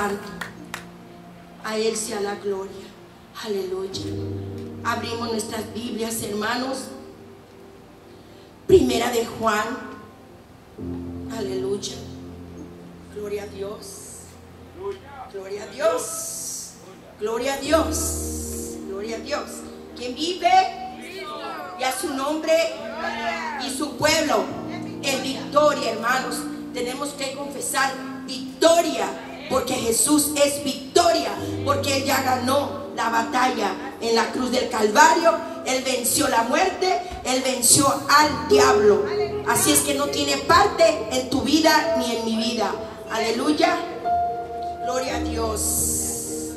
Santo. A Él sea la gloria. Aleluya. Abrimos nuestras Biblias, hermanos. Primera de Juan. Aleluya. Gloria a Dios. Gloria a Dios. Gloria a Dios. Gloria a Dios. ¿Quién vive? Y a su nombre y su pueblo en victoria, hermanos. Tenemos que confesar victoria, porque Jesús es victoria, porque Él ya ganó la batalla en la cruz del Calvario. Él venció la muerte, Él venció al diablo. Así es que no tiene parte en tu vida ni en mi vida. Aleluya. Gloria a Dios.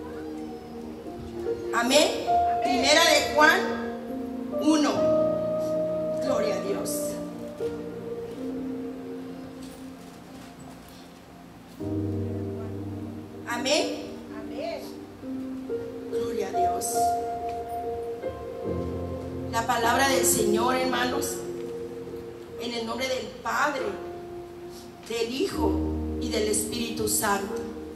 Amén. Primera de Juan 1. Gloria a Dios. Amén. Gloria a Dios. La palabra del Señor, hermanos, en el nombre del Padre, del Hijo y del Espíritu Santo.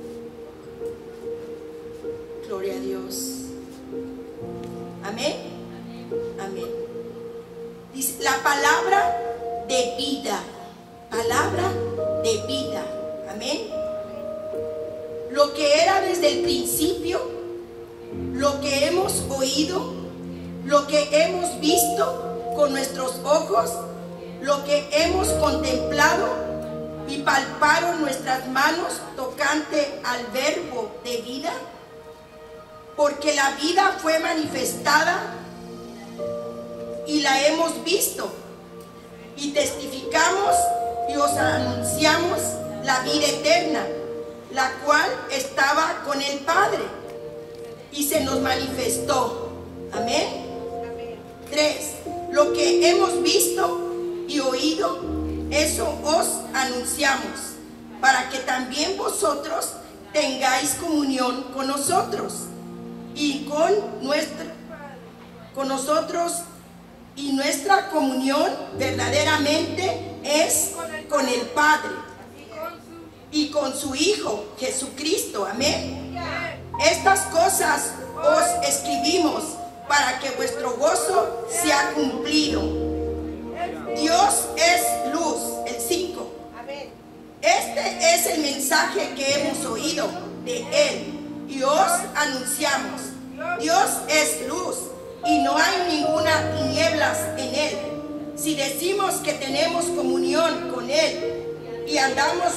Gloria a Dios. Amén. Amén. Dice la palabra de vida. Palabra de vida. Amén. Lo que era desde el principio, lo que hemos oído, lo que hemos visto con nuestros ojos, lo que hemos contemplado y palparon nuestras manos tocante al verbo de vida, porque la vida fue manifestada y la hemos visto y testificamos y os anunciamos la vida eterna, la cual estaba con el Padre y se nos manifestó. Amén. 3. Lo que hemos visto y oído, eso os anunciamos, para que también vosotros tengáis comunión con nosotros y con nosotros, y nuestra comunión verdaderamente es con el Padre y con su Hijo Jesucristo. Amén. Estas cosas os escribimos para que vuestro gozo sea cumplido. Dios es luz. El 5. Este es el mensaje que hemos oído de Él y os anunciamos. Dios es luz y no hay ninguna tinieblas en Él. Si decimos que tenemos comunión con Él y andamos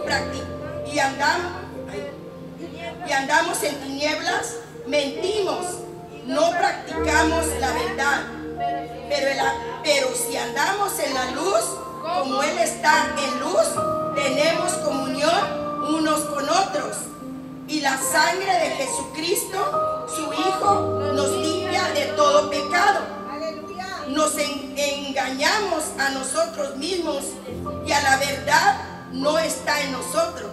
en tinieblas, mentimos, no practicamos la verdad. Pero si andamos en la luz, como Él está en luz, tenemos comunión unos con otros. Y la sangre de Jesucristo, su Hijo, nos limpia de todo pecado. Nos engañamos a nosotros mismos y a la verdad no está en nosotros.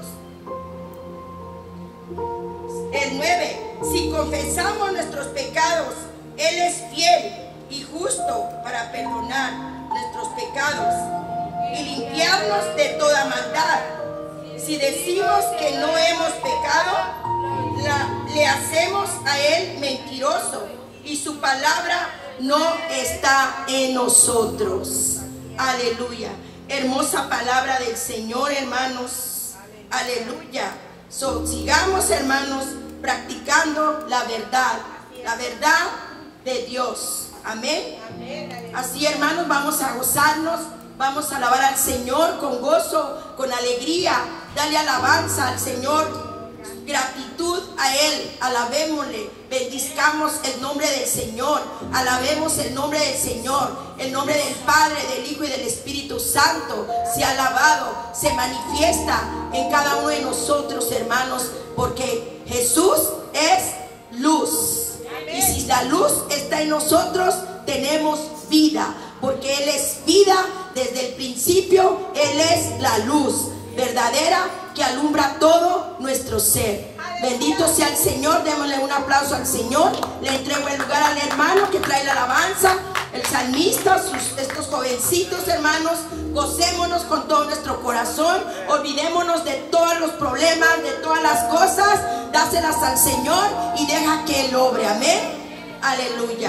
El 9. Si confesamos nuestros pecados, Él es fiel y justo para perdonar nuestros pecados y limpiarnos de toda maldad. Si decimos que no hemos pecado, le hacemos a Él mentiroso y su palabra no está en nosotros. Aleluya. Hermosa palabra del Señor, hermanos. Aleluya. Sigamos, hermanos, practicando la verdad de Dios. Amén. Así, hermanos, vamos a gozarnos, vamos a alabar al Señor con gozo, con alegría. Dale alabanza al Señor, gratitud a Él, alabémosle, bendizcamos el nombre del Señor, alabemos el nombre del Señor, el nombre del Padre, del Hijo y del Espíritu Santo. Se ha alabado, se manifiesta en cada uno de nosotros, hermanos, porque Jesús es luz. Y si la luz está en nosotros, tenemos vida, porque Él es vida desde el principio. Él es la luz verdadera que alumbra todo nuestro ser. Bendito sea el Señor. Démosle un aplauso al Señor. Le entrego el lugar al hermano que trae la alabanza. el salmista, estos jovencitos, hermanos, gocémonos con todo nuestro corazón, olvidémonos de todos los problemas, de todas las cosas, dáselas al Señor y deja que Él obre. Amén. Aleluya.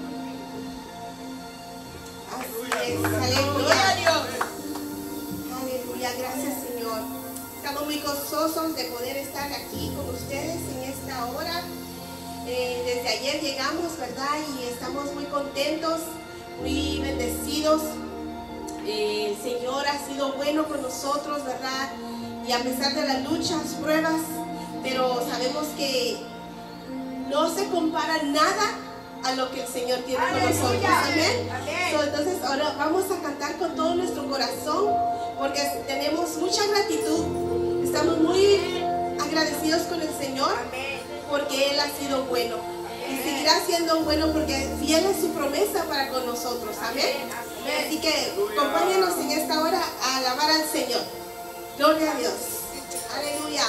Así es. Aleluya. Dios. Aleluya. Gracias, Señor. Estamos muy gozosos de poder estar aquí con ustedes en esta hora. Desde ayer llegamos, ¿verdad? Y estamos muy contentos, muy bendecidos. El Señor ha sido bueno con nosotros, ¿verdad? Y a pesar de las luchas, pruebas, pero sabemos que no se compara nada a lo que el Señor tiene con nosotros. Amén. Entonces ahora vamos a cantar con todo nuestro corazón, porque tenemos mucha gratitud. Estamos muy agradecidos con el Señor, porque Él ha sido bueno y seguirá siendo bueno, porque fiel es su promesa para con nosotros. Amén. Así que acompáñanos en esta hora a alabar al Señor. Gloria a Dios. Aleluya.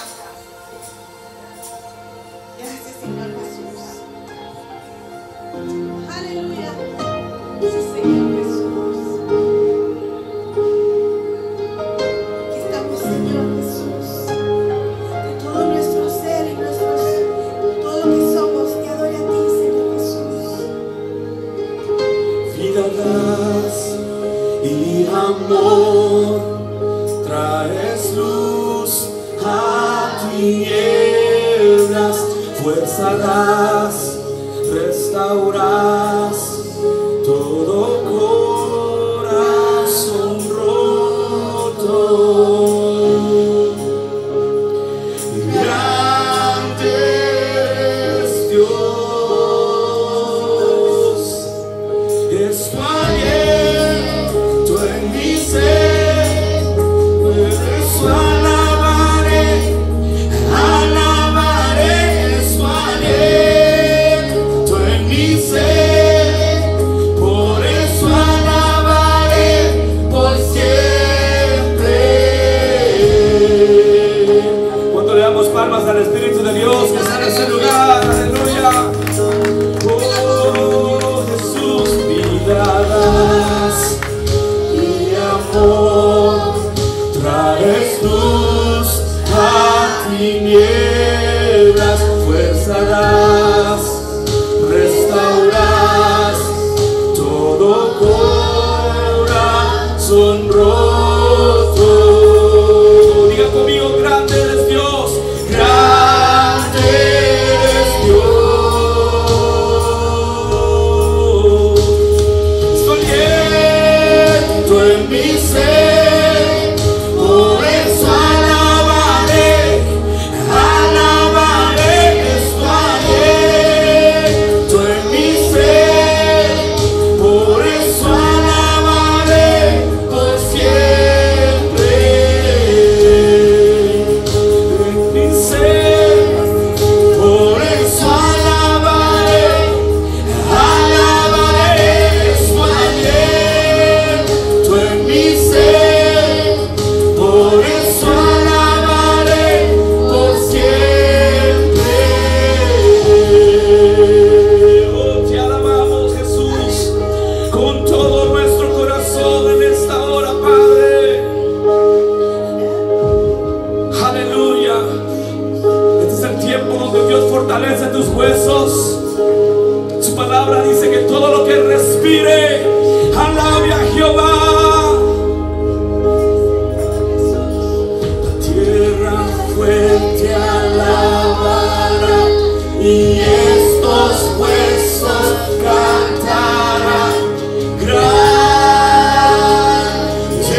Gracias, Señor Jesús. Aleluya. Sí, Señor Jesús. Aquí estamos, Señor Jesús. De todo nuestro ser y todo lo que somos, te adore a ti, Señor Jesús. Vida das y amor, traes luz a tinieblas, fuerza das, restauras todo corazón roto. Grande es Dios, es tu aliento en mi ser, por eso alabaré, es tu aliento en mi ser, por eso alabaré por siempre. Cuando le damos palmas al Espíritu de Dios que está en este lugar, aleluya. Oh Jesús, vida das y amor, traes luz a tinieblas, fuerza das, restauras todo corazón roto. Diga conmigo, grande eres Dios, grande eres Dios. Estoy lento en mi ser, por eso alabaré, es tu aliento en mi ser, por eso alabaré por siempre. En mi ser, por eso alabaré, es tu aliento en mi ser, por eso alabaré por siempre. Oh, te alabamos, Jesús, con todo nuestro corazón en esta hora, Padre. Aleluya. Este es el tiempo donde Dios fortalece tus huesos. Su palabra dice que todo lo que respire, alabe a Jehová. La tierra fuerte alabará y estos huesos cantarán. Grande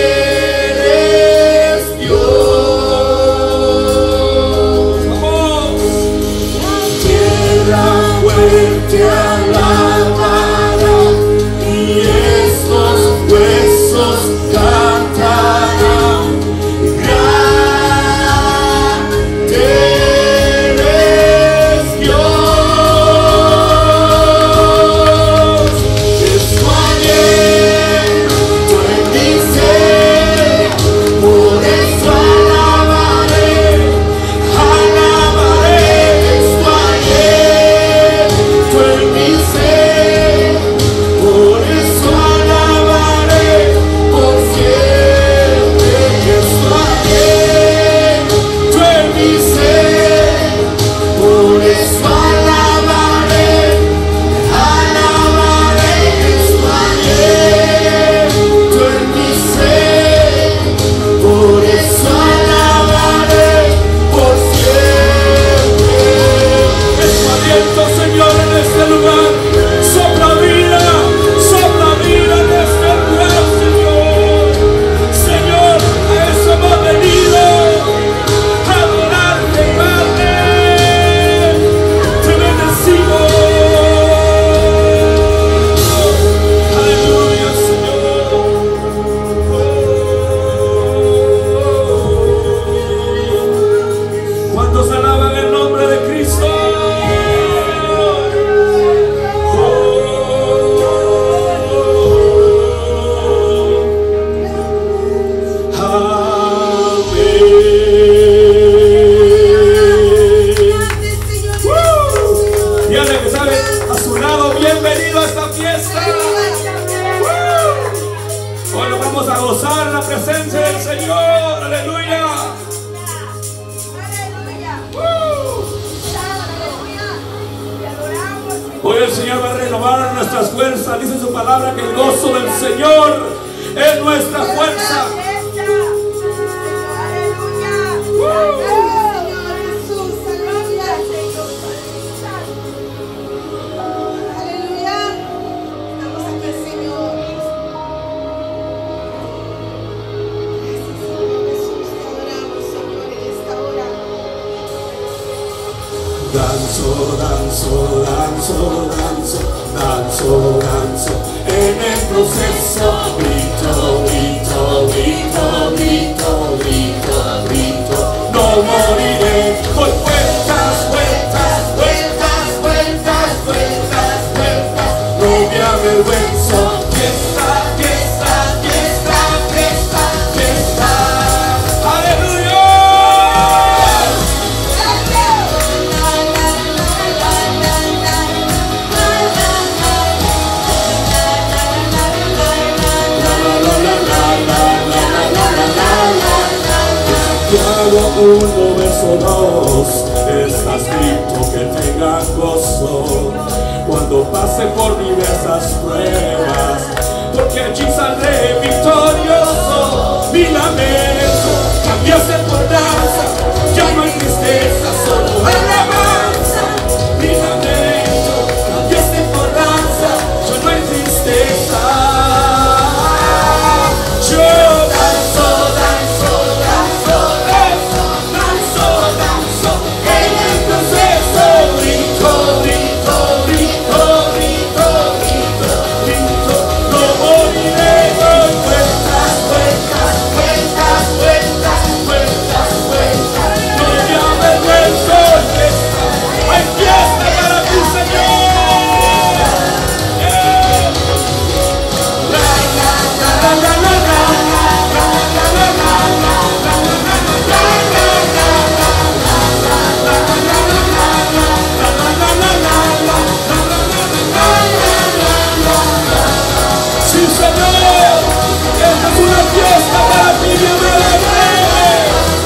eres Dios. Vamos. Tierra fuerte alabará y estos huesos Hoy el Señor va a renovar nuestras fuerzas. Dice su palabra que el gozo del Señor es nuestra fuerza. Danzo, danzo, danzo, danzo, danzo, danzo, en el proceso grito, grito, grito, grito, grito, grito, no moriré. Doy vueltas, vueltas, vueltas, vueltas, vueltas, vueltas, no me avergüenzo. Fiesta, fiesta, fiesta, fiesta, fiesta. ¡Aleluya! Santiago 1, verso 2, está escrito que tengan gozo cuando pasen por diversas pruebas, porque allí saldré victorioso. Mi lamento cambiase por danza, ya no hay tristeza, solo alabanza. Mi lamento cambiase por danza, ya no hay tristeza. Yo danzo, danzo, danzo, danzo, danzo, danzo, en el proceso grito, grito, grito, grito, grito, grito, no moriré. Doy vueltas, vueltas, vueltas, vueltas, vueltas, vueltas, no me avergüenzo. Hay fiesta para ti, Señor. La, la, la, la, la. Sí, Señor, esta es una fiesta para ti, mi amada Rey.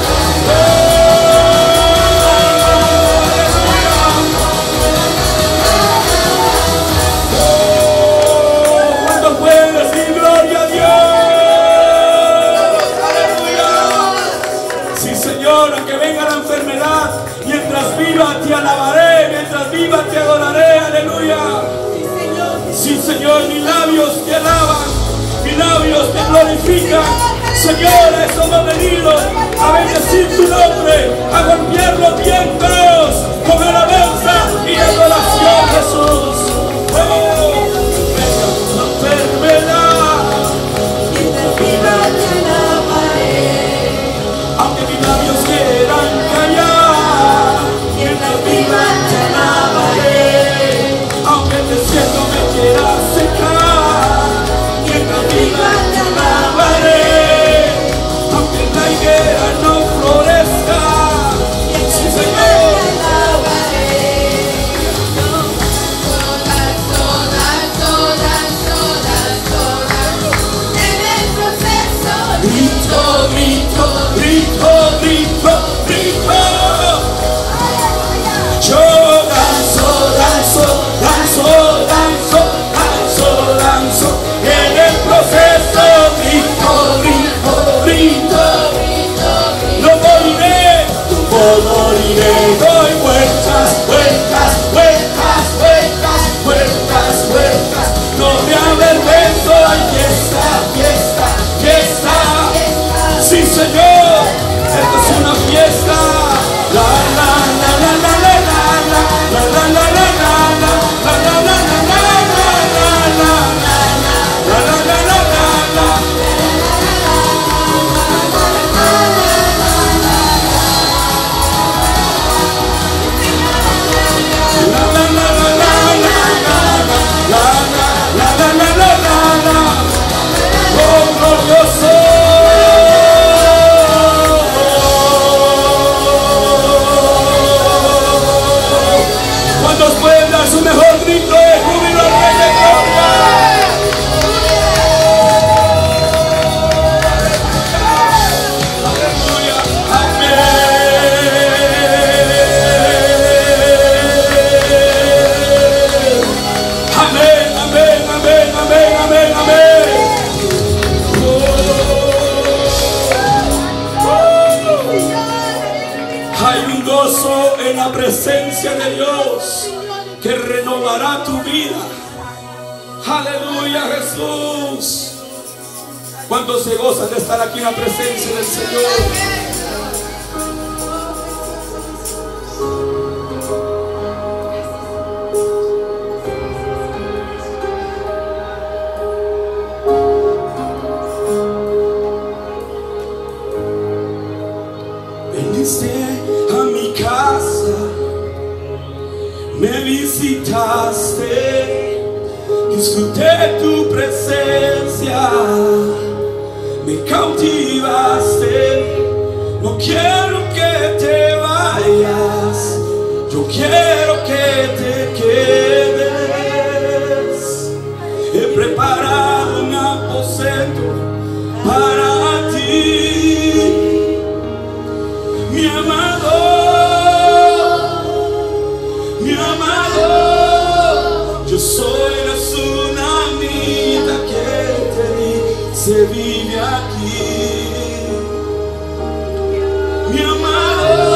¿Cuánto puedes decir gloria a Dios? Aleluya. Sí, Señor, aunque venga la enfermedad, mientras viva te alabaré, mientras viva te adoraré. Aleluya. Sí, Señor, mis labios te alaban, mis labios te glorifican. Señor, a eso hemos venido, a bendecir tu nombre, a golpear los vientos con alabanza y adoración, Jesús. Oh, venga la enfermedad, mientras viva te alabaré. Aunque mis labios quieran callar, mientras viva te alabaré. Aunque el desierto me quiera secar, mientras viva te alabaré. Aunque la higuera no florezca, un gozo en la presencia de Dios que renovará tu vida. Aleluya, Jesús. ¿Cuántos se gozan de estar aquí en la presencia del Señor? A mi casa, me visitaste, disfruté tu presencia, me cautivaste. No quiero que te vayas, yo quiero que te quedes. He preparado un aposento para ti, mi amado, mi amado. Yo soy la tsunamita que te di, se vive aquí. Mi amado,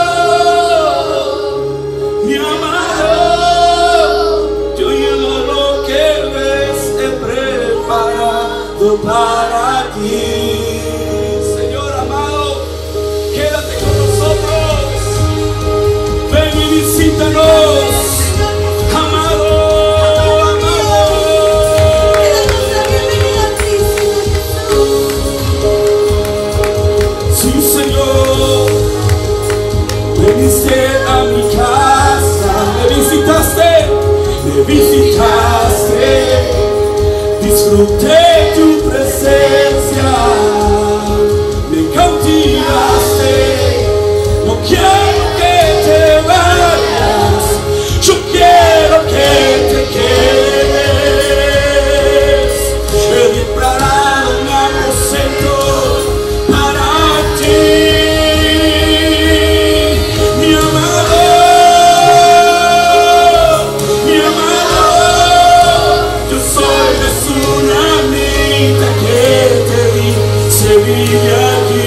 mi amado, yo llevo lo que ves, he preparado para ti. Visítanos, amado, amado. Sí, Señor, veniste a mi casa, me visitaste, disfruté tu presencia, me cautivaste. No quiero que te vayas, yo quiero que te quedes. He preparado un aposento para ti, mi amado, mi amado. Yo soy la tsunamita que te di, se vive aquí.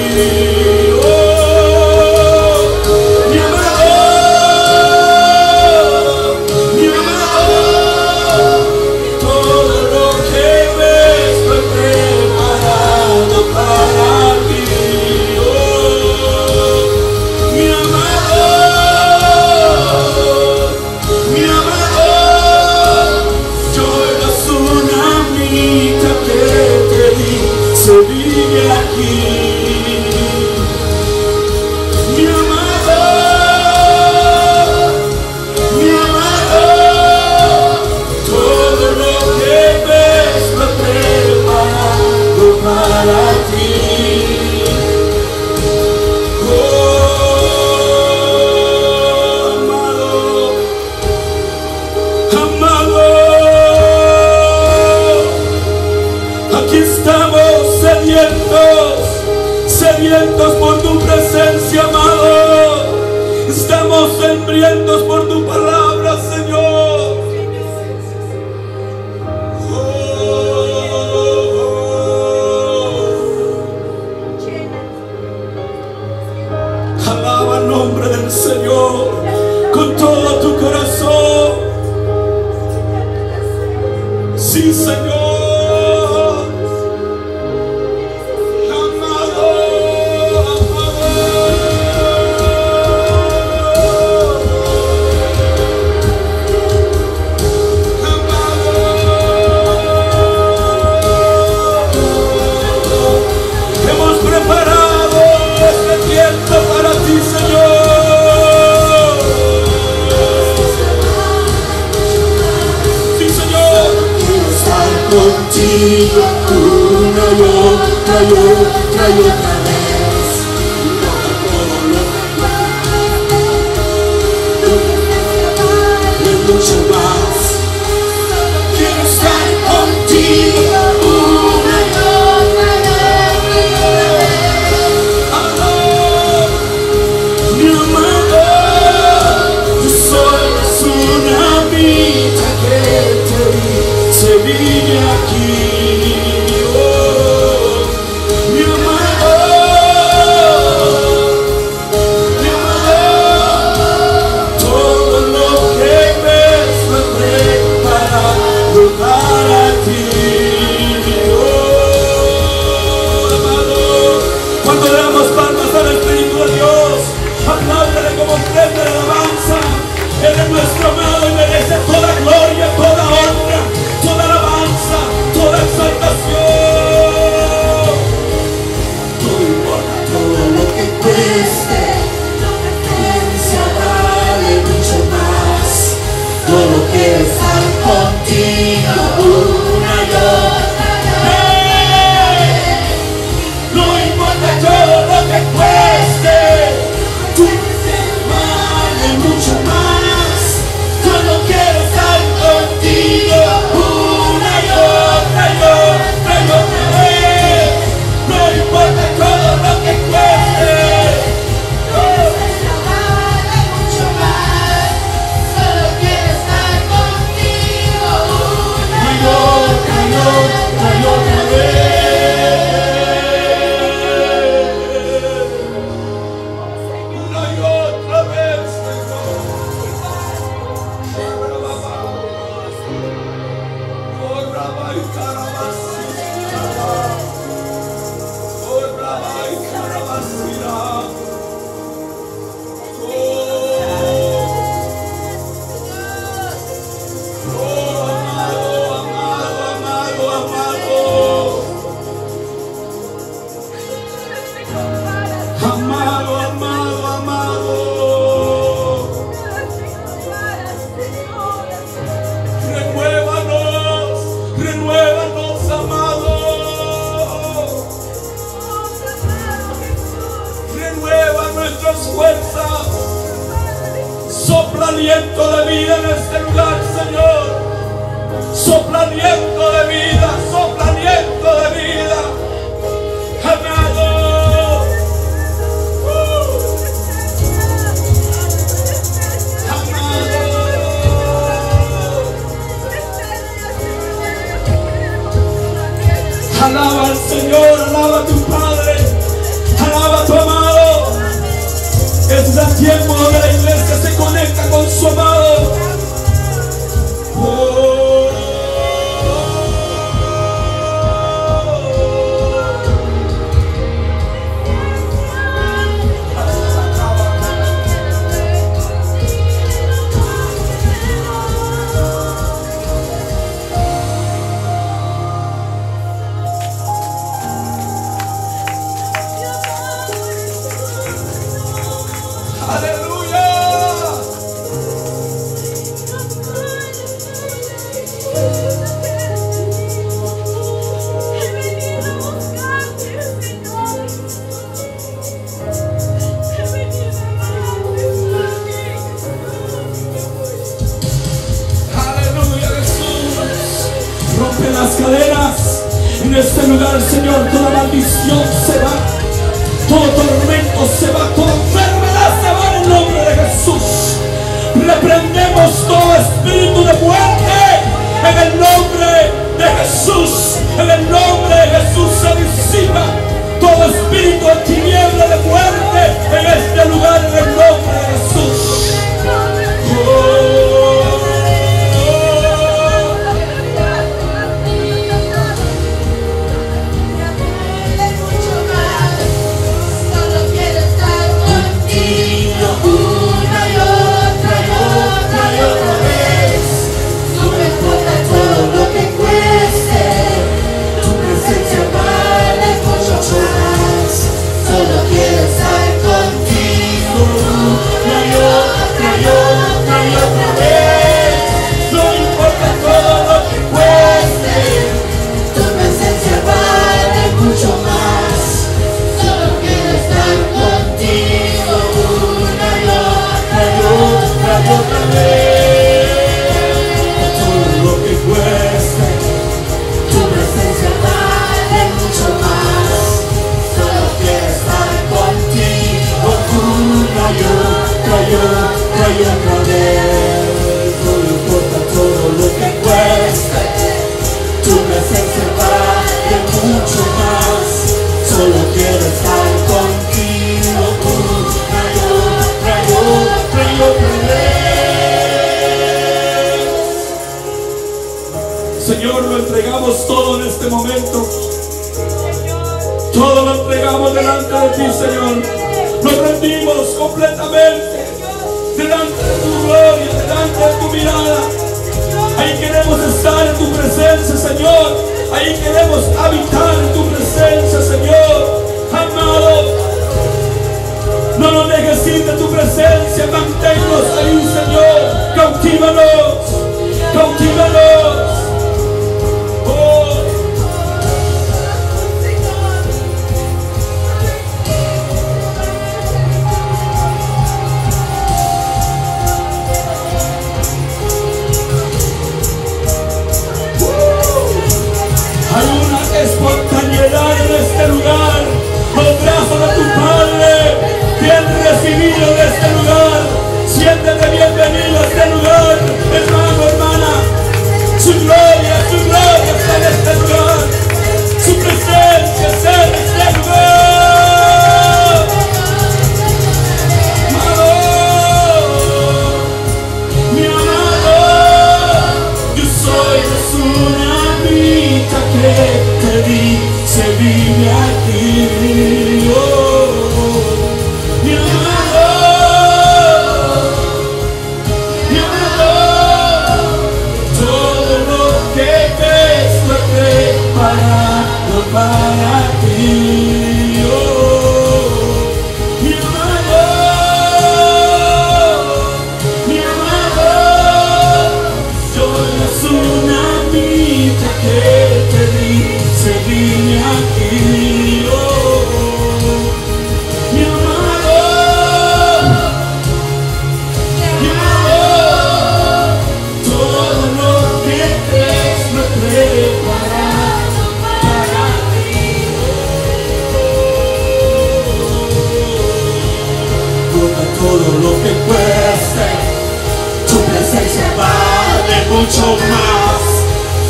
Sedientos por tu presencia, amado. Estamos hambrientos por tu palabra, Señor. Alaba el nombre del Señor con todo tu corazón. Sí, Señor. Contigo una y otra y otra y otra vez, no y mucho más. Quiero estar contigo una y otra vez. Mi amado, yo soy la tsunamita que te di, se vive aquí. Oh, mi amado. mucho más. Solo quiero estar contigo una y otra y otra y otra vez. No importa todo lo que cueste. Mucho más. Solo quiero estar contigo una y otra y otra y otra vez. Una y otra vez, Señor. Oh, Rabbi, Carabasira. Oh, Rabbi, Carabasira. Oh, amado, amado, amado, amado. Amado, amado, amado. Renuévanos, renuévanos, amado. Renueva nuestras fuerzas. Sopla aliento de vida en este lugar, Señor. Sopla aliento de vida, sopla aliento de vida. Amado. Alaba al Señor, alaba a tu Padre, alaba a tu amado. Este es el tiempo donde la iglesia se conecta con su amado. Oh. Las cadenas en este lugar, Señor. Toda maldición se va, todo tormento se va, toda enfermedad se va en el nombre de Jesús. Reprendemos todo espíritu de muerte en el nombre de Jesús. En el nombre de Jesús se disipa todo espíritu de tiniebla, de muerte en este lugar, en el nombre de Jesús. Señor, lo entregamos todo en este momento. Todo lo entregamos delante de ti, Señor. Nos rendimos completamente delante de tu gloria, delante de tu mirada. Ahí queremos estar en tu presencia, Señor. Ahí queremos habitar en tu presencia, Señor. Amado, no nos dejes ir de tu presencia. Manténnos ahí, Señor. Cautívanos, cautívanos.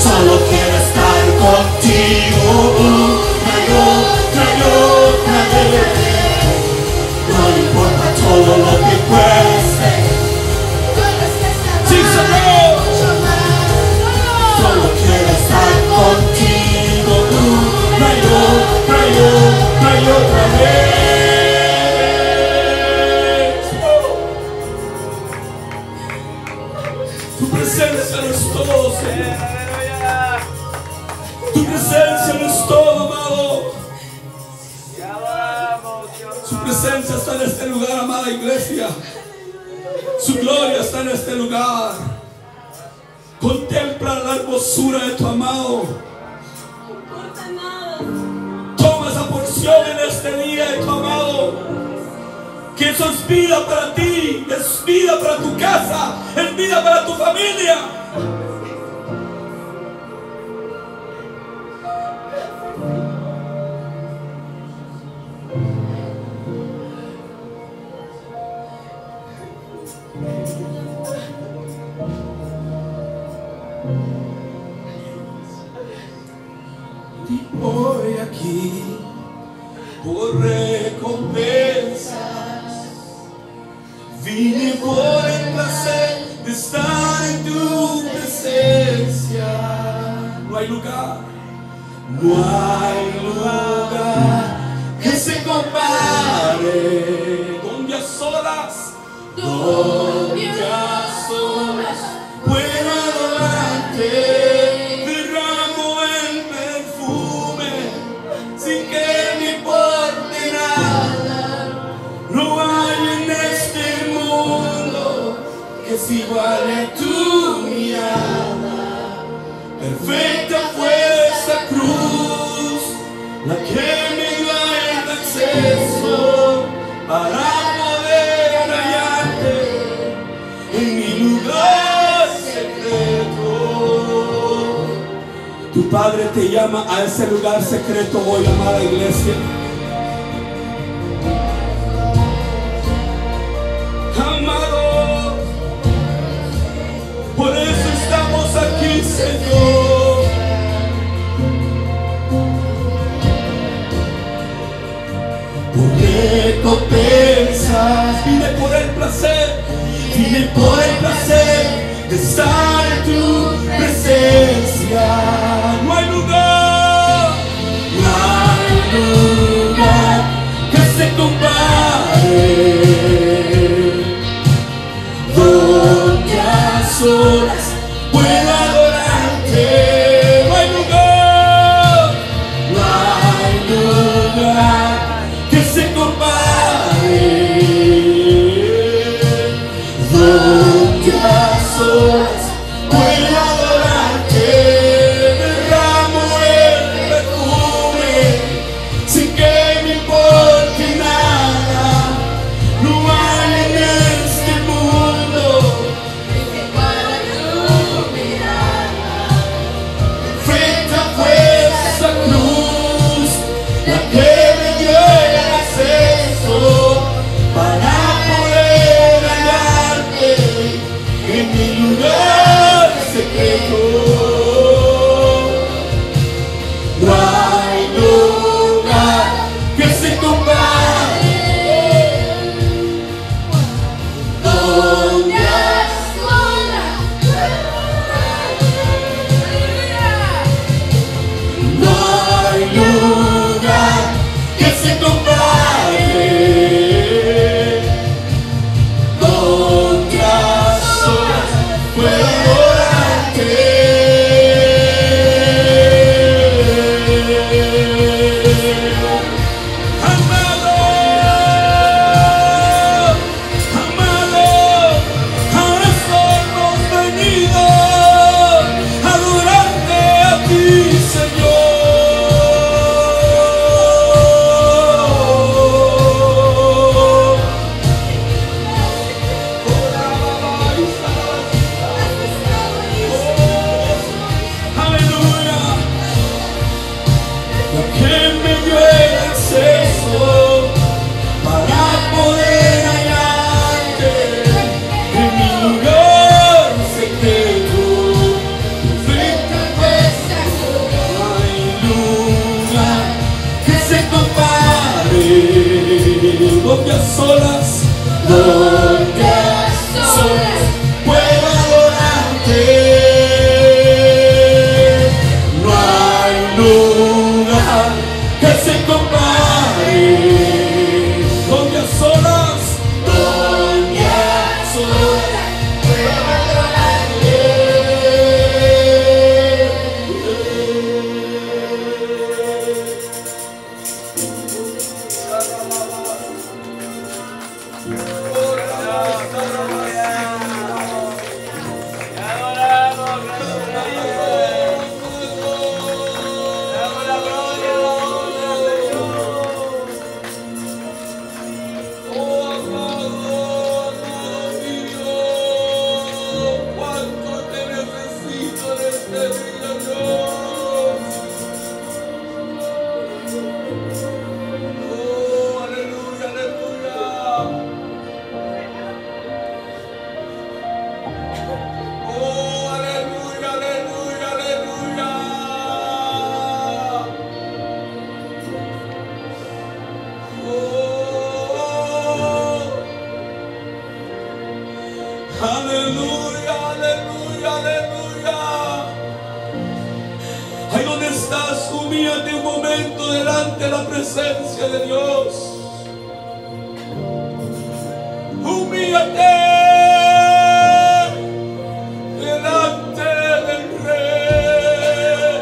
Solo quiero estar contigo una y otra vez. No importa todo lo que cueste. Sí, Señor. Solo quiero estar contigo una y otra vez. Tu presencia no es todo, Señor. Tu presencia no es todo, amado. Su presencia está en este lugar, amada iglesia. Su gloria está en este lugar. Contempla la hermosura de tu amado. Toma esa porción en este día de tu amado. Que eso es vida para ti, es vida para tu casa, es vida para tu familia. Y hoy aquí por recompensas vine por el placer de estar en tu presencia. No hay lugar, no hay lugar que se compare. Donde a solas, donde a solas puedo adorarte. Derramo el perfume sin que me importe nada. No hay en este mundo que se iguale a tu mirada. Perfecta fue esa cruz, la que me dio el acceso para poder hallarte en mi lugar secreto. Tu Padre te llama a ese lugar secreto hoy, amada iglesia. Amado, por eso estamos aquí, Señor. Por recompensas, vine por el placer, vine por el placer de estar en tu presencia. No hay lugar, no hay lugar que se compare. Donde a solas puedo adorarte. No hay lugar, no hay lugar que se compare. Donde a solas puedo adorarte. Derramo el perfume sin que me importe nada. No hay en este mundo frente fue esa cruz, la que me dio el acceso para poder hallarte en mi lugar secreto. No hay lugar que se compare. Donde a solas no hay lugar que se compare. Donde a solas puedo adorarte. Amado, amado, a eso hemos venido, a adorarte a ti, Señor. Aleluya, la que me dio el acceso para poder hallarte en mi lugar secreto. Perfecta fue donde a solas puedo adorarte. No hay lugar que se compare. Donde a solas puedo adorarte. Aleluya, aleluya, aleluya. Ahí donde estás, humíllate un momento delante de la presencia de Dios. Humíllate delante del Rey.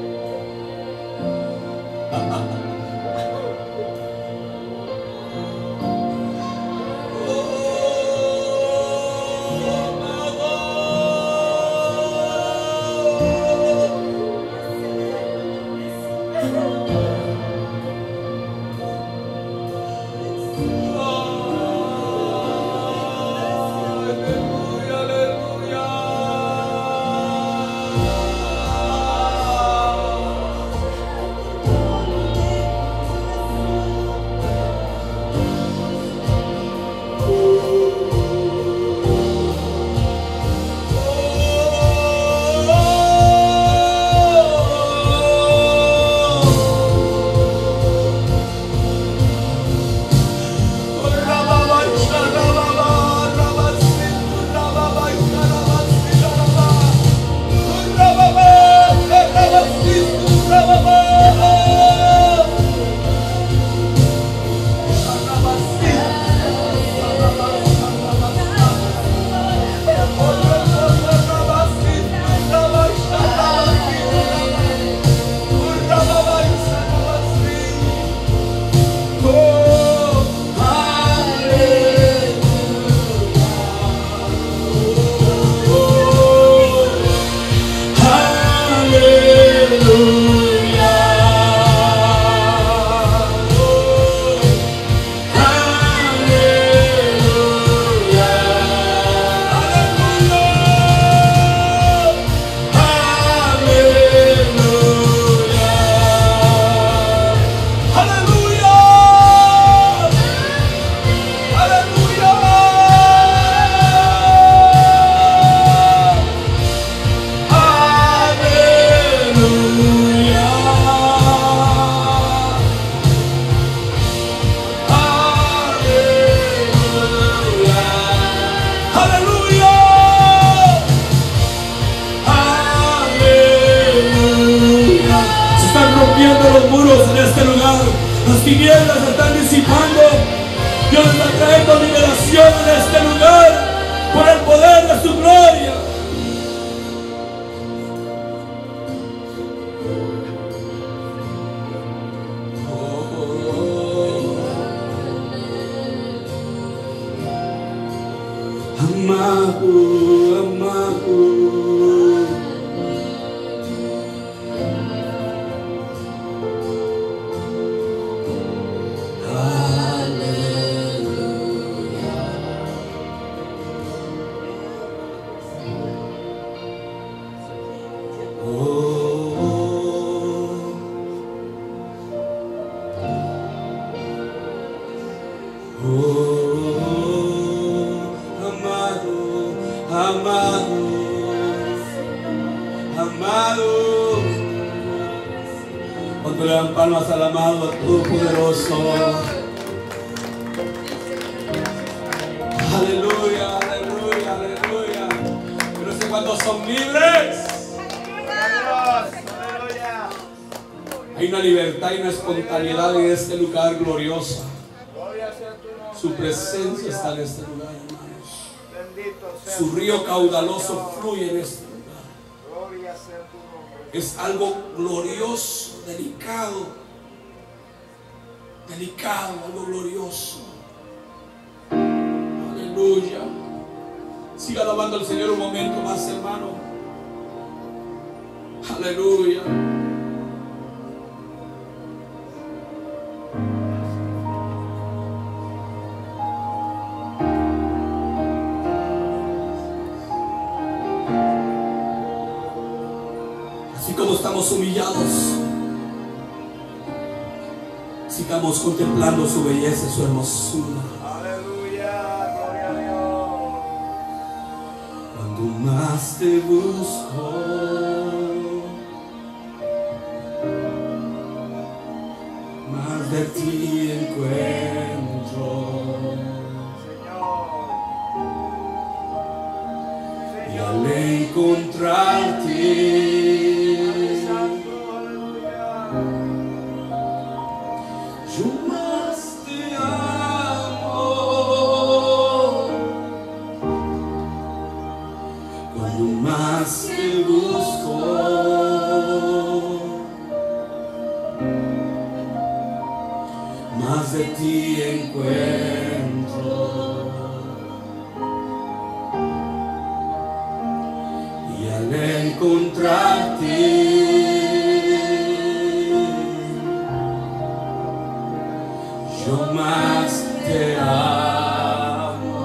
Los muros en este lugar, las tinieblas se están disipando. Dios está trayendo liberación en este lugar por el poder de su gloria. Amado, amado. Cuando le dan palmas al amado, al Todopoderoso. Aleluya, aleluya, aleluya. Pero sé cuando son libres. Hay una libertad y una espontaneidad en este lugar gloriosa. Su presencia está en este lugar, hermanos. Su río caudaloso fluye en este lugar. Es algo glorioso, delicado, algo glorioso. Aleluya. Siga alabando al Señor un momento más, hermano. Aleluya. Así como estamos humillados, sigamos contemplando su belleza y su hermosura. Aleluya, gloria a Dios. Cuando más te busco, más de ti encuentro. Señor. Y al encontrarte, yo más te amo. Cuando más te busco, más de ti encuentro. Y al encontrarte, yo más te amo.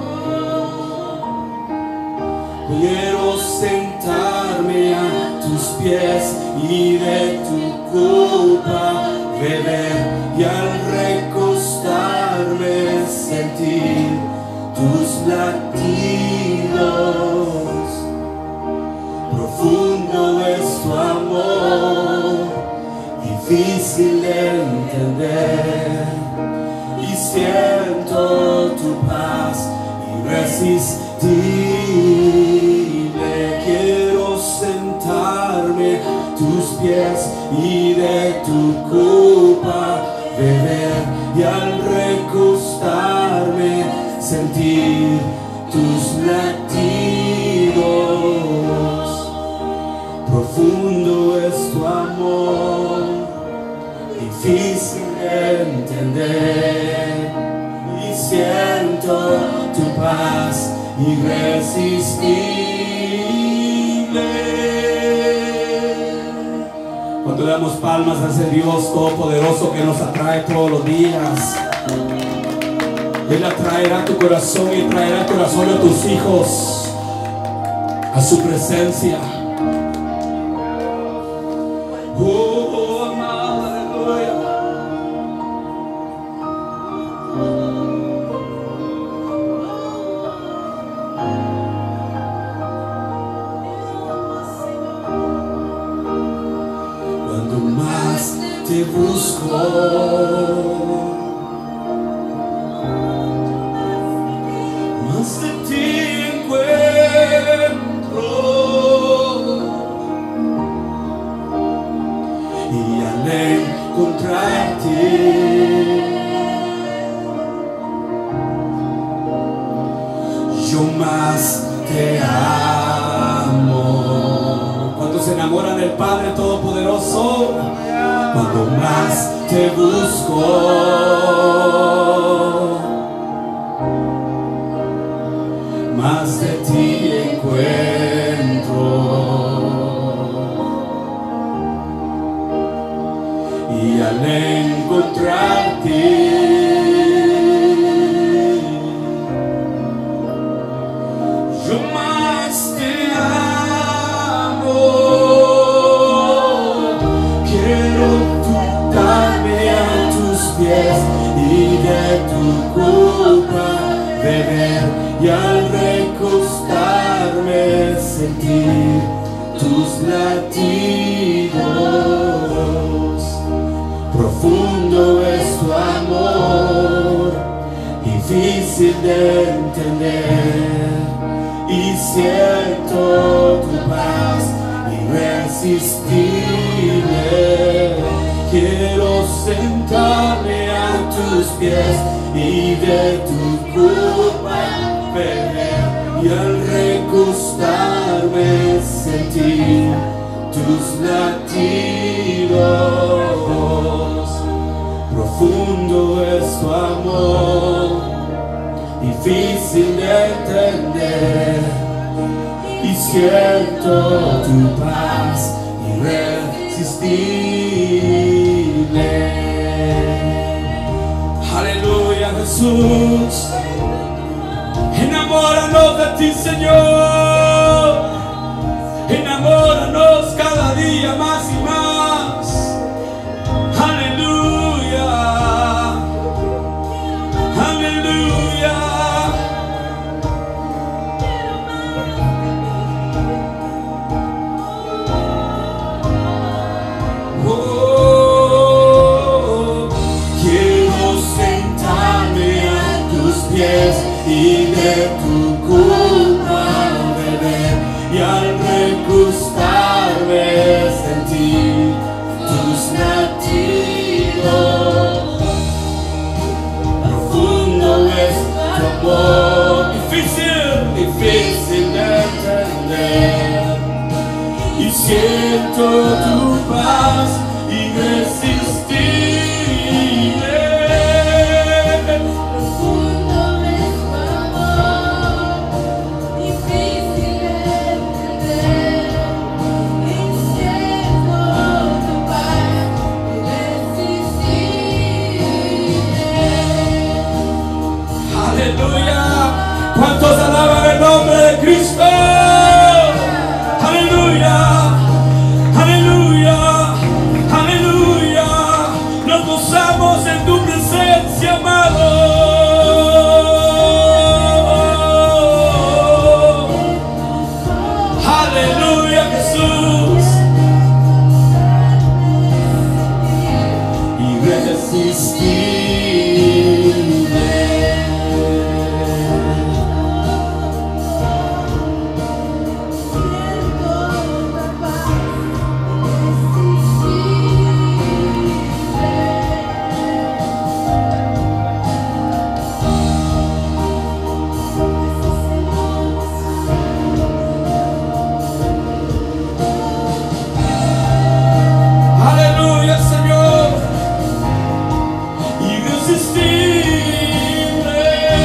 Quiero sentarme a tus pies y de tu copa beber, y al recostarme sentir tus latidos. Profundo es tu amor, difícil de entender, y siento tu paz irresistible. Quiero sentarme a tus pies y de tu copa beber, y al recostarme sentir tus latidos. Profundo es tu amor, difícil de entender, y siento tu paz irresistible. Cuando le damos palmas a ese Dios todopoderoso que nos atrae todos los días, Él atraerá tu corazón y traerá el corazón de tus hijos a su presencia. Oh, amado, aleluya. Cuando más te busco, más de ti encuentro. Y al encontrarte, yo más te amo. Cuando se enamoran del Padre Todopoderoso, cuando más te busco, más de ti encuentro. Y al encontrarte, yo más te amo. Quiero darme a tus pies y de tu copa beber, y al recostarme sentir tus latidos. Profundo es tu amor, difícil de entender, y siento tu paz irresistible. Quiero sentarme a tus pies y de tu culpa beber, y al recostarme sentir tus latidos. Profundo es tu amor, difícil de entender, y siento tu paz irresistible. Aleluya, Jesús. Enamóranos de ti, Señor. Enamóranos cada día más y más. Aleluya. Aleluya. Oh, quiero sentarme a tus pies y de tu culpa beber, y al recostarme sentir tus latidos. Profundo es tu amor, difícil de entender, y siento tu paz irresistible. Aleluya. ¿Cuántos alaban el nombre de Cristo? Aleluya. Aleluya. Aleluya. Nos gozamos en tu presencia, amado. Aleluya, Jesús. Irresistible. Aleluya, Señor. Irresistible.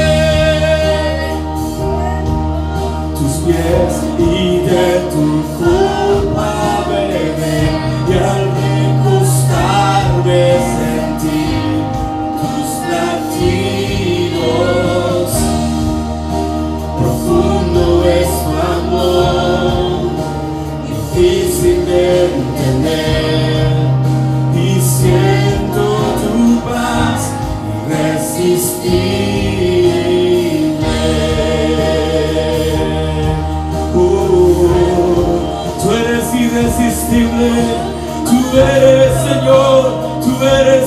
Tus pies y de tu culpa beber, y al recostarme sentir tus latidos. Profundo es tu amor, difícil de entender, y siento tu paz irresistible. Tú eres irresistible, tú eres, Señor, tú eres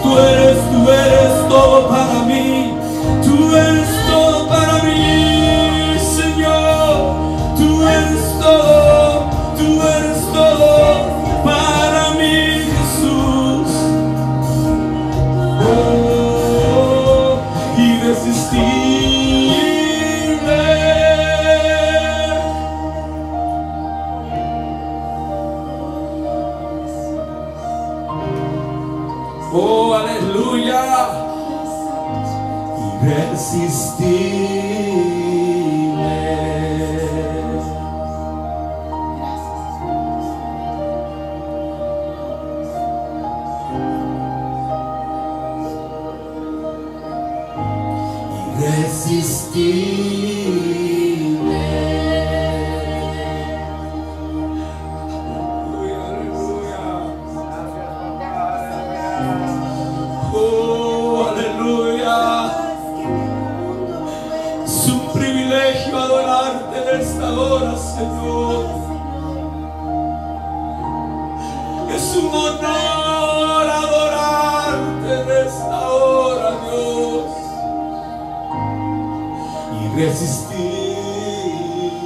todo para mí, tú eres todo para mí, Señor, tú eres todo para mí, Jesús. Oh, irresistible. Oh, aleluya. Irresistible. Irresistible. Oh, aleluya. Es un privilegio adorarte en esta hora, Señor. Es un honor adorarte en esta hora, Dios. Irresistible.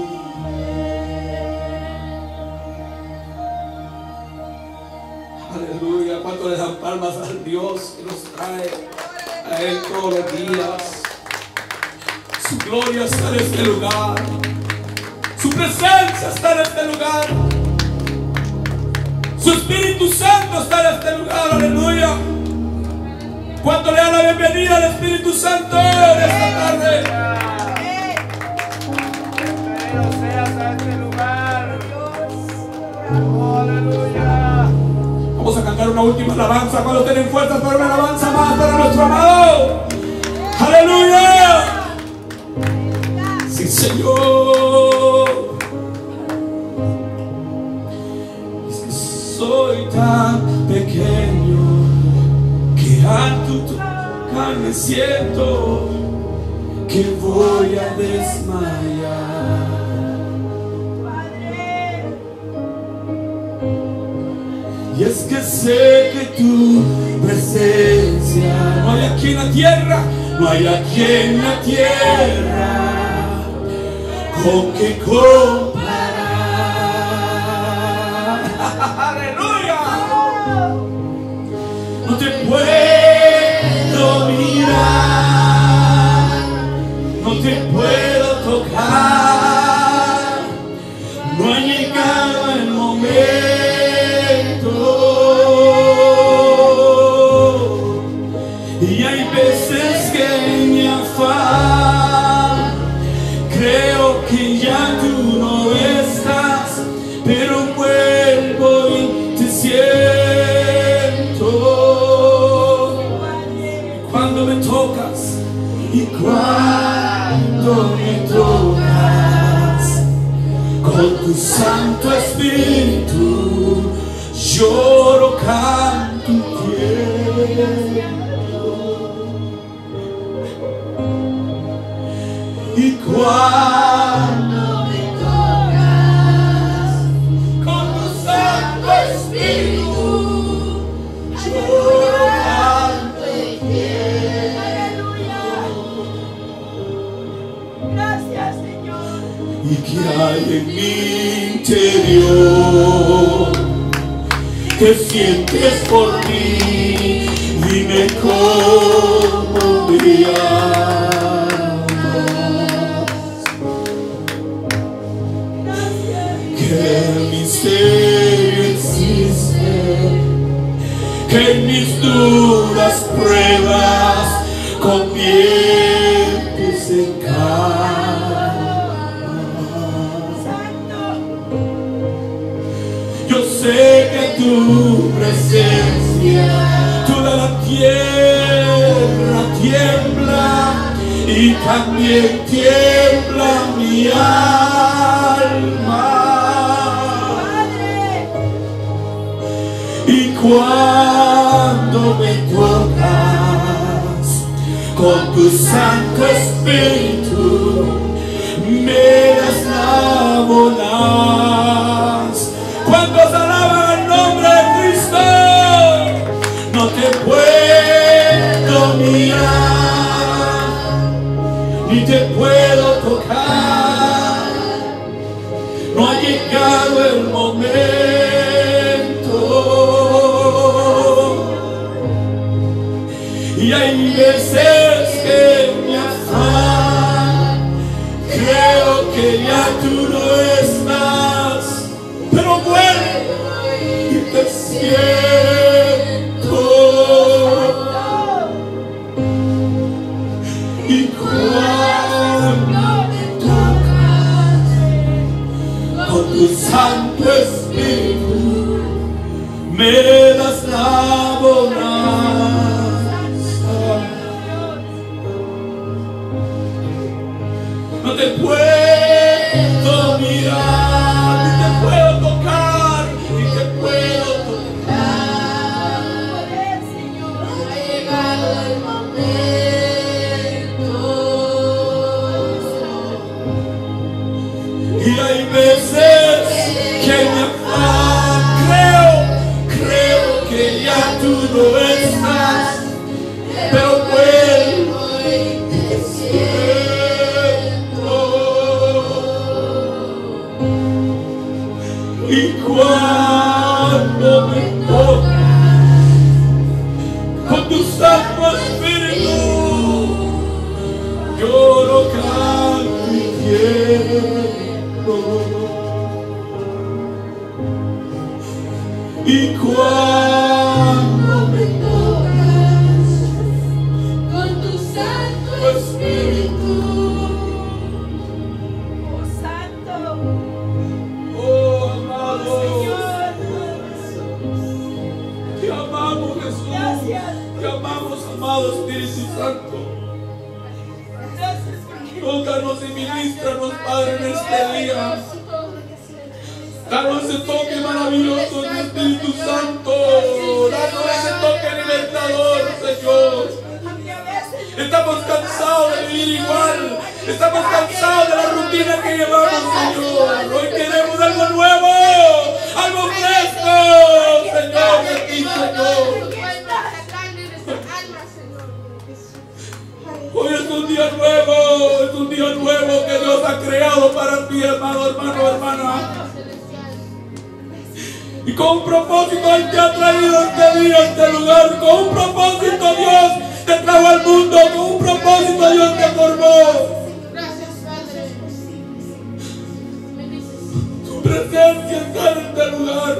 almas al Dios que nos trae a Él todos los días. Su gloria está en este lugar. Su presencia está en este lugar. Su Espíritu Santo está en este lugar. Aleluya. ¿Cuánto le da la bienvenida al Espíritu Santo en esta tarde? Bienvenido seas a este lugar. Oh, aleluya. Vamos a cantar una última alabanza. Cuando tienen fuerzas para una alabanza más para nuestro amado. Aleluya. Sí, Señor. Es que soy tan pequeño que a tu tocar me siento que voy a desmayar. Y es que sé que tu presencia no hay aquí en la tierra, no hay aquí en la tierra con que comparar. Aleluya. No te puedo mirar, no te puedo tocar, no ha llegado el momento. Y hay veces que en mi afán creo que ya tú no estás, pero vuelvo y te siento. Cuando me tocas y cuando me tocas con tu Santo Espíritu, lloro, canto y tiemblo. Y cuando me tocas con tu Santo Espíritu, lloro, canto y tiemblo. Gracias, Señor. Y que hay en mi interior que sientes por mí, dime cómo me amas. Que el misterio existe, que en mis duras pruebas conviertes en calma. Yo sé que tu presencia, toda la tierra tiembla y también tiembla mi alma. Y cuando me tocas con tu Santo Espíritu, me das la bonanza. ¿Cuántos alaban el nombre de Cristo? No te puedo mirar, ni te puedo tocar, no ha llegado el momento. Y hay veces que en mi afán creo que ya tú no estás, pero vuelvo y te siento. Y cuando me tocas con tu Santo Espíritu, me das la bonanza. No te puedo mirar, ni te puedo tocar, ni te puedo tocar. Señor, ha llegado el momento. Y hay veces que me afán, creo que ya tú no estás, pero vuelvo y te siento. Y cuando me tocas mismo espíritu. Yo lo canto y quiero. Y cuando me tocas con tu Santo Espíritu, Oh Santo, oh amado, Señor, te amamos Jesús, gracias. te amamos amado Espíritu Santo. Gracias porque Tócanos y ministranos, Padre, en este día. Danos ese toque maravilloso de Espíritu Santo. Danos ese toque libertador, Señor. aunque a veces Estamos cansados de vivir igual. Estamos cansados de la rutina que llevamos, Señor. Hoy queremos algo nuevo, algo fresco, Señor, de ti, Señor. Hoy es un día nuevo que Dios ha creado para ti, amado hermano, hermana. Y con un propósito Él te ha traído este día, este lugar. Con un propósito Dios te trajo al mundo. Con un propósito Dios te formó. Gracias, Padre. Su presencia está en este lugar.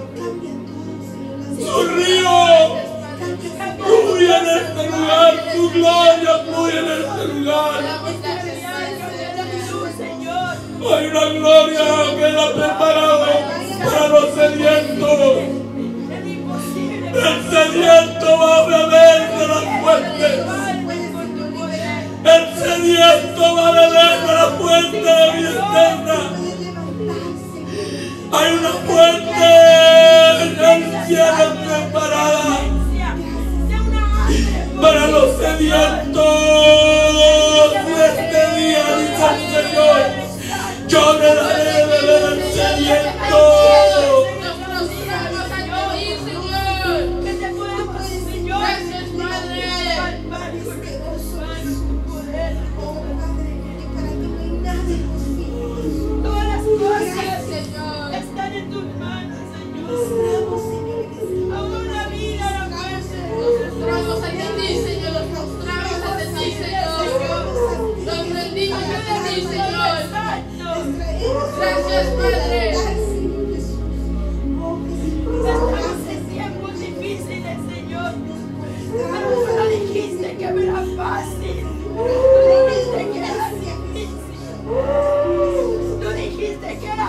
Su río fluye en este lugar. Su gloria fluye en este lugar. Hay una gloria que Él ha preparado para los sedientos. El sediento va a beber de las fuentes. El sediento va a beber de la fuente de vida eterna. Hay una fuente en el cielo preparada para los sedientos de este día, dice el Señor. Yo le daré de beber el sediento. Nos prostramos ante ti, Señor. Gracias, Padre. Todas las cosas Gracias, Señor. están en tus manos, Señor. Aún la vida, la muerte. Nos prostramos ante ti, Señor. Nos prostramos ante ti, Señor. Nos rendimos ante ti, Señor. Gracias, Padre. Estamos en tiempos difíciles, Señor. Pero tú no dijiste que me era fácil. Tú dijiste que era difícil. Tú dijiste que era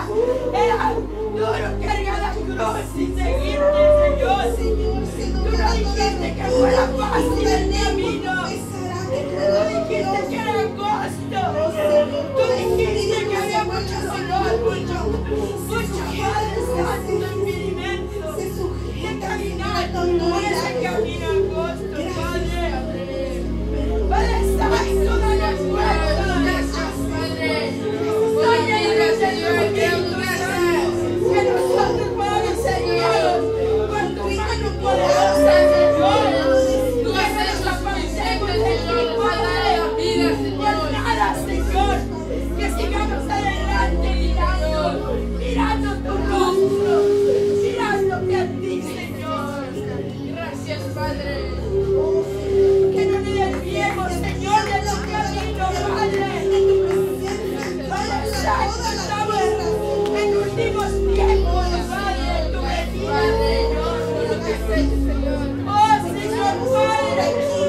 duro cargar la cruz y seguirte, Señor. Tú no dijiste que fuera fácil el camino. Tú dijiste que era angosto. Tú dijiste que había mucho dolor, mucho Padre Santo impedimento de caminar por ese camino angosto, Padre. Padre Santo, danos fuerza. Gracias, Padre. Danos Señor, Espíritu Santo, que nosotros podamos seguir con tu mano poderosa, Señor. Tú has hecho suficiente, Señor. Nos ha dado la vida, Por Señor. nada, Señor, que sigamos adelante mirando tu rostro, mirándote a ti, Señor. Gracias, Padre. Que no nos desviemos, Señor, de tu camino, Padre. Padre Santo, estamos en últimos tiempos, Padre, tu venida, Señor. Oh, Señor, Padre,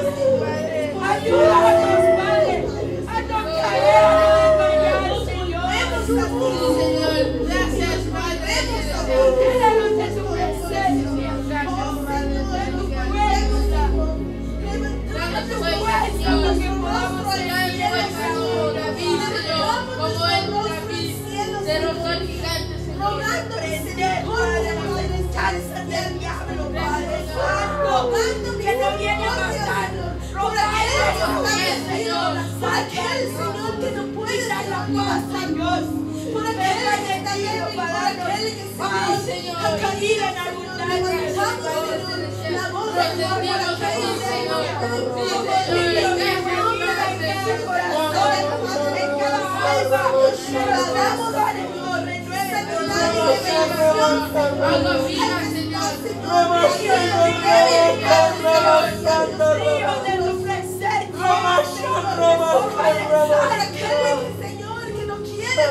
ayúdanos, Padre, a no caer, a desmayar, Señor. Señor, gracias, Padre. Llénanos de su presencia, Gracias, Padre. de tu fuerza, Danos de tu fuerza, fuerza, Señor. para que podamos Danos seguir fuerza como David, Señor. Como él, David, derrotó al gigante, Señor. aprender, Padre, a las instancias del diablo, Padre Santo, que no viene a matar, rogando, Señor, aquel Señor que no puede dar la paz, Señor, por aquel que está lleno, Padre, paz, Señor, ha caído en abundancia, la voz del Señor, en cada alma, Haga vida, Señor. Río de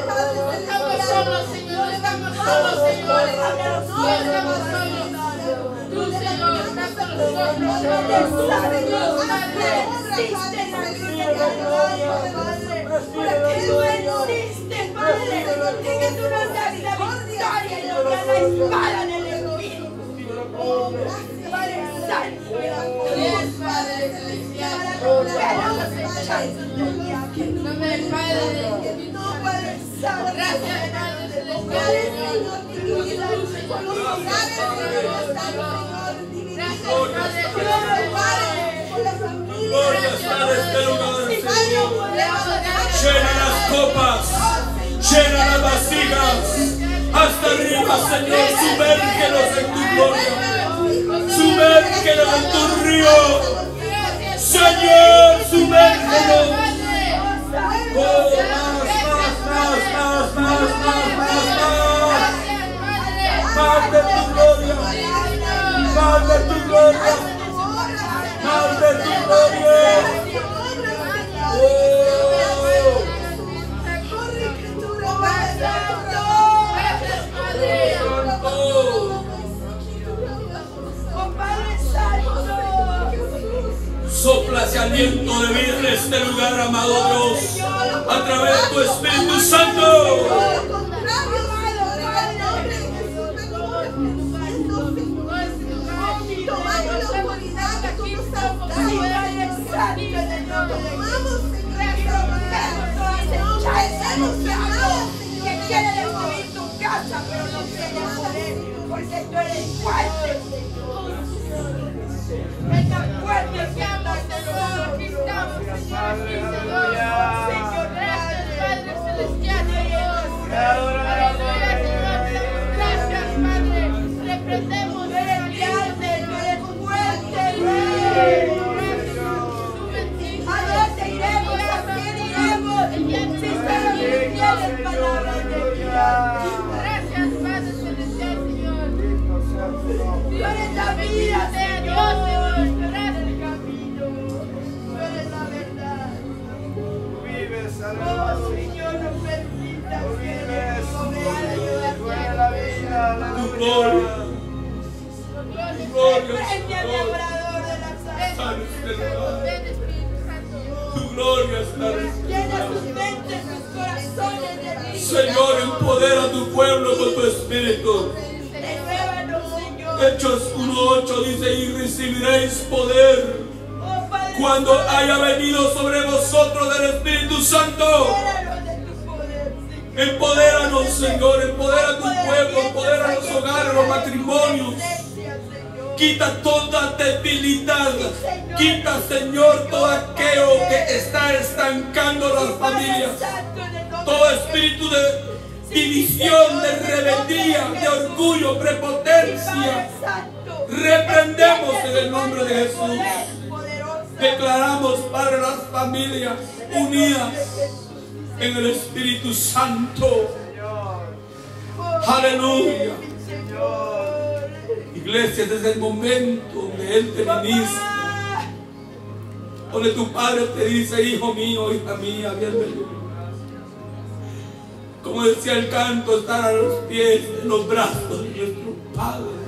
estamos solos, Señor, no estamos solos, Señor. No estamos solos. Tú, Señor, estás con nosotros, Señor. Dios Padre. Porque tú existes, Padre, que tú nos das la victoria y nos das la espada del Espíritu. Padre Santo, Yes, Padre Celestial. Nombre del Padre del Espíritu. Gracias, Padre Celestial. Gloria está en este lugar, Señor. Llena las copas, llena las vasijas, hasta arriba, Señor, sumérgelos en tu gloria, sumérgelos en tu río, Señor, sumérgelos. Oh, más de tu gloria, más de tu gloria, más de tu gloria. Sopla ese aliento de vida en este lugar, amado Dios, a través de tu Espíritu Santo. Que quiere destruir tu casa, pero no tiene poder, porque tú eres fuerte, Señor. Es tan fuerte que amas, Señor. Aquí estamos, Señor. Señor, gracias, Padre Celestial, Señor. Aleluya, Señor. Gracias, Padre. Reprendemos, eres grande, tú eres fuerte, Rey. ¿A dónde iremos? ¿A quién iremos? Si solo tú tienes palabras de vida. Gracias, Padre Celestial, Señor. Tú eres la vida, Señor. Tú eres el camino. Tú eres la verdad. Oh, Señor, no permitas que el enemigo venga a ayudarte. Tu gloria, Reprende al devorador de la está en sangre. este lugar. Ven, Espíritu Santo. Tu gloria está en este Llena sus lugar. mentes, sus corazones de vida. Señor, empodera a tu pueblo con tu Espíritu. Renuévanos, Señor. Hechos 1:8 dice: y recibiréis poder Oh, Padre, cuando haya venido sobre vosotros el Espíritu Santo. llénanos de tu poder, Señor. Empodéranos, Señor, empodera a tu pueblo, empodera a los hogares, los matrimonios. Quita toda debilidad, quita, Señor, todo aquello que está estancando las familias, todo espíritu de división, de rebeldía, de orgullo, prepotencia. Reprendemos en el nombre de Jesús. Declaramos, Padre, las familias unidas en el Espíritu Santo. Aleluya. Iglesia, desde el momento donde Él te ministra, donde tu Padre te dice: hijo mío, hija mía, bienvenido. Como decía el canto, estar a los pies, en los brazos de nuestro Padre.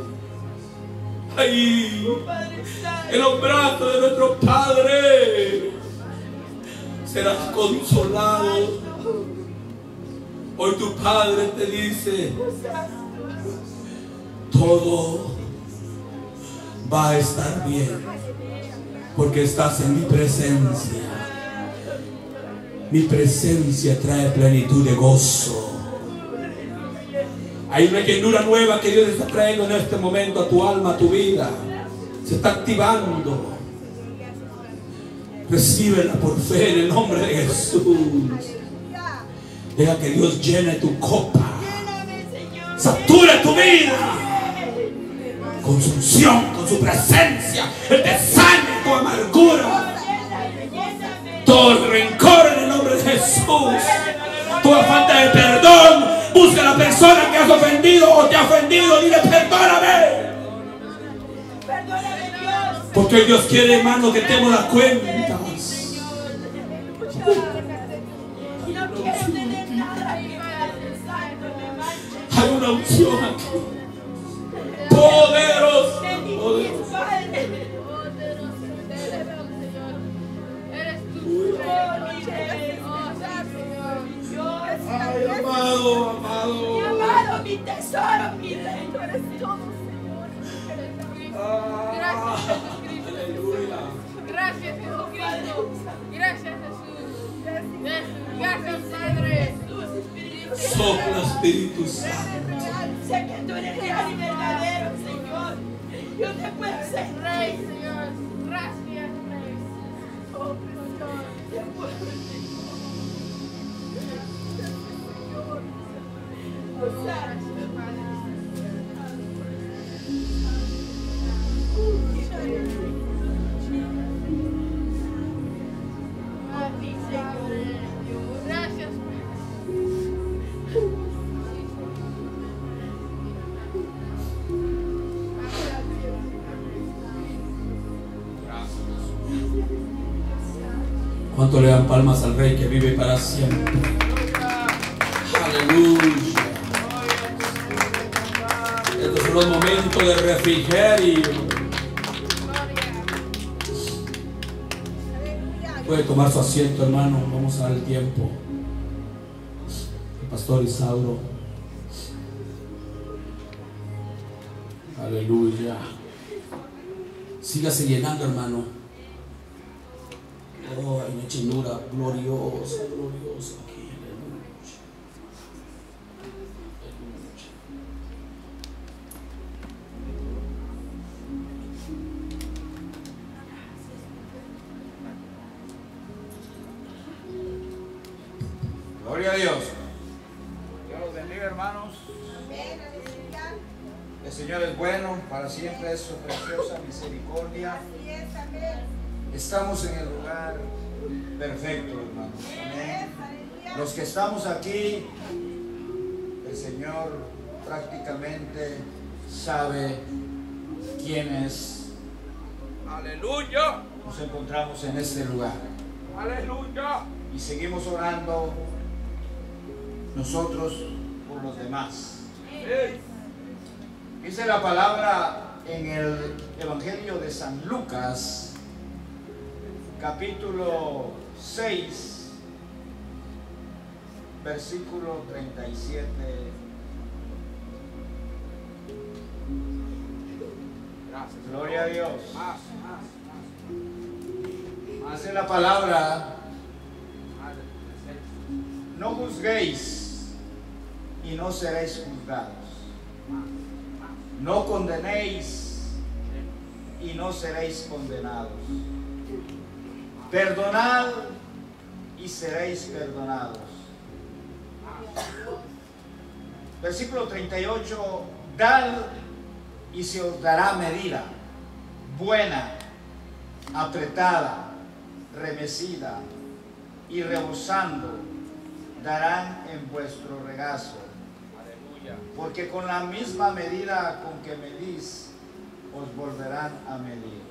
Ahí, en los brazos de nuestro Padre, serás consolado. Hoy tu Padre te dice: todo va a estar bien, porque estás en mi presencia. Mi presencia trae plenitud de gozo. Hay una llenura nueva que Dios está trayendo en este momento a tu alma, a tu vida. Se está activando. Recíbela por fe en el nombre de Jesús. Deja que Dios llene tu copa. Sature tu vida con su unción, con su presencia. Él te sana tu amargura, todo rencor en el nombre de Jesús, toda falta de perdón. Busca a la persona que has ofendido o te ha ofendido, dile: perdóname. Porque Dios quiere, hermano, que demos las cuentas. No quiero tener nada la unción aquí. Poderoso. Bendito Padre. Eres tú, Ay, amado, amado. Mi amado, mi tesoro, mi rey, tú eres todo, Señor. Gracias, Jesucristo. Aleluya. Gracias, Jesucristo. Gracias, Jesús. Gracias, Padre. Sopla, Espíritu Santo. Sé que tú eres real y verdadero, Señor. Yo te puedo ser Rey, Señor. Gracias, Rey. Oh, Señor, te puedo ser. Gracias. ¿Cuánto le dan palmas al Rey que vive para siempre? Aleluya. Estos son los momentos de refrigerio. Puede tomar su asiento, hermano. Vamos a dar el tiempo. El pastor Isauro. Aleluya. Sígase llenando, hermano. Oh, hay una llenura gloriosa, gloriosa aquí. Aleluya. Aleluya. Gloria a Dios. Dios los bendiga, hermanos. El Señor es bueno, para siempre es su preciosa misericordia. Estamos en el lugar perfecto, hermanos. Amén. Los que estamos aquí, el Señor prácticamente sabe quién es. Aleluya. Nos encontramos en este lugar. Aleluya. Y seguimos orando nosotros por los demás. Dice la palabra en el Evangelio de San Lucas, capítulo 6, versículo 37. Gracias. Gloria a Dios. Hace la palabra: no juzguéis y no seréis juzgados. No condenéis y no seréis condenados. Perdonad y seréis perdonados. Versículo 38. Dad y se os dará medida, buena, apretada, remecida y rebosando, darán en vuestro regazo. Porque con la misma medida con que medís, os volverán a medir.